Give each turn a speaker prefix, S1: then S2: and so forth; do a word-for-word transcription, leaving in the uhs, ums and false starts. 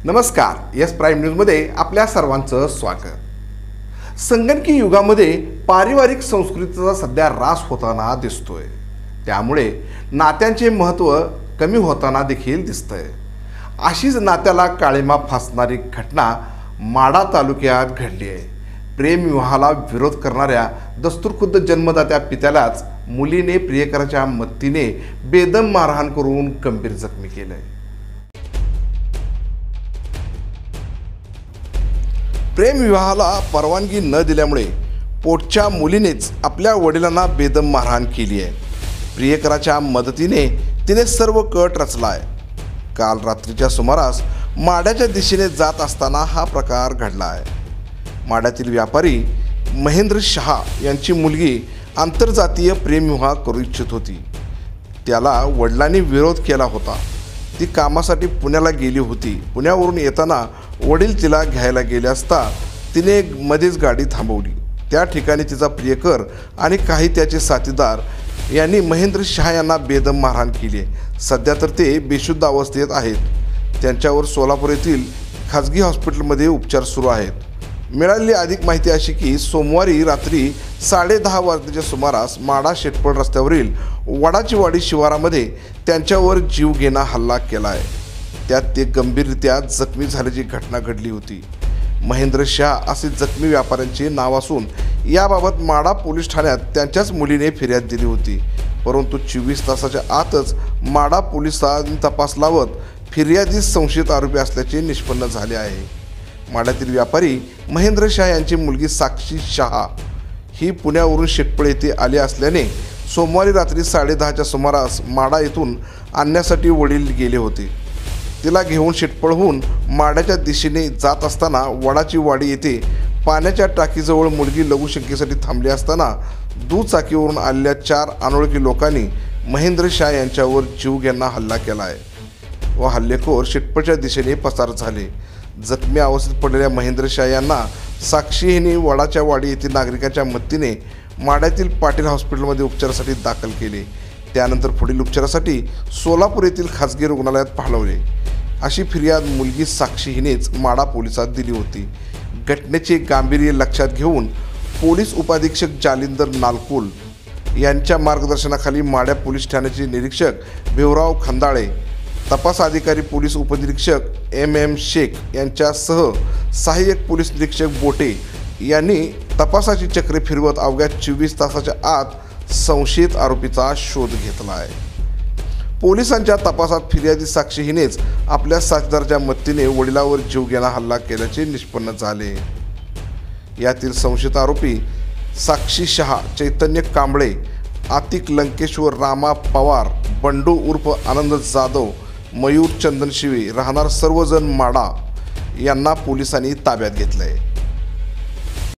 S1: नमस्कार, yes prime न्यूजमध्ये आपल्या सर्वांचं स्वागत। संगणकी युगामध्ये पारिवारिक संस्कृतीचा सध्या ऱ्हास होताना दिसतोय, त्यामुळे नात्यांचे महत्त्व कमी होताना देखील दिसतंय। अशीच नात्याला काळीमा फासणारी घटना माढा तालुक्यात घडली आहे। प्रेमविवाहाला विरोध करणाऱ्या दस्तूरखुद्द जन्मदात्या पित्यालाच मुलीने प्रियकराच्या मदतीने बेदम मारहाण करून गंभीर जखमी केलंय। प्रेमविवाहाला परवानगी न दिल्यामुळे पोटच्या मुलीनेच आपल्या वडिलांना बेदम मारहाण केली आहे। प्रियकराच्या मदतीने तिने सर्व कट रचला आहे। काल रात्रीच्या सुमारास माढ्याच्या दिशेने जात असताना हा प्रकार घडला आहे। माढ्यातील व्यापारी महेंद्र शहा यांची मुलगी आंतरजातीय प्रेमविवाह करू इच्छित होती। त्याला वडिलांनी विरोध केला होता। ती कामासाठी पुण्याला गेली होती। पुण्यावरून येताना वडील तिला घ्यायला गेले असता तिने मध्येच गाडी थांबवली। त्या ठिकाणी तिचा प्रियकर आणि काही त्याचे साथीदार यांनी महेंद्र शहा यांना बेदम मारहाण केली। सध्या तर ते बेशुद्ध अवस्थेत आहेत। त्यांच्यावर सोलापूर येथील खाजगी हॉस्पिटलमध्ये उपचार सुरू आहेत। मिळालेली अधिक माहिती अशी की सोमवारी रात्री साडे दहा वाजण्याच्या सुमारास माढा शेटपळ रस्त्यावरील वडाचीवाडी शिवारामध्ये त्यांच्यावर जीवघेणा हल्ला केला आहे। त्यात ते गंभीररित्या जखमी झाल्याची घटना घडली होती। महेंद्र शहा असे जखमी व्यापाऱ्यांचे नाव असून याबाबत माढा पोलीस ठाण्यात त्यांच्याच मुलीने फिर्याद दिली होती, परंतु चोवीस तासाच्या आतच माढा पोलिसांनी तपास लावत फिर्यादीस संशयित आरोपी असल्याचे निष्पन्न झाले आहे। माढ्यातील व्यापारी महेंद्र शहा यांची मुलगी साक्षी शहा ही पुण्यावरून शेटपळ येथे आली असल्याने सोमवारी रात्री साडे दहाच्या सुमारास माढा येथून आणण्यासाठी वडील गेले होते। तिला घेऊन शेटपळहून माढ्याच्या दिशेने जात असताना वडाची वाडी येथे पाण्याच्या टाकीजवळ मुलगी लघुशंकेसाठी थांबली असताना दुचाकीवरून आलेल्या चार अनोळखी लोकांनी महेंद्र शहा यांच्यावर जीवघेणा हल्ला केला आहे व हल्लेखोर शेटपळच्या दिशेने पसार झाले। जखमी अवस्थेत पडलेल्या महेंद्र शहा यांना साक्षी यांनी वडाच्या वाडी येथील नागरिकांच्या मदतीने माढ्यातील पाटील हॉस्पिटलमध्ये उपचारासाठी दाखल केले। त्यानंतर पुढील उपचारासाठी सोलापूर येथील खाजगी रुग्णालयात हलवले अशी फिर्याद मुलगी साक्षी हिनेच माढा पोलिसात दिली होती। घटनेचे गांभीर्य लक्षात घेऊन पोलीस उपाधीक्षक जालिंदर नालकुल यांच्या मार्गदर्शनाखाली माढ्या पोलीस ठाण्याचे निरीक्षक भिवराव खंदाळे, तपास अधिकारी पोलीस उपनिरीक्षक एम एम शेख यांच्यासह सहाय्यक पोलीस निरीक्षक बोटे यांनी तपासाची चक्रे फिरवत अवघ्या चोवीस तासाच्या आत संशयित आरोपीचा शोध घेतला आहे। पोलिसांच्या तपासात फिर्यादी साक्षी हिनेच आपल्या साथीदाराच्या मदतीने वडिलावर जीवघेणा हल्ला केल्याचे निष्पन्न झाले। यातील संशयित आरोपी साक्षी शहा, चैतन्य कांबळे, आतिक लंकेश्वर, रामा पवार, बंडू उर्फ आनंद जाधव, मयूर चंदन शिवे राहणार सर्वजण माढा यांना पोलिसांनी ताब्यात घेतले आहे।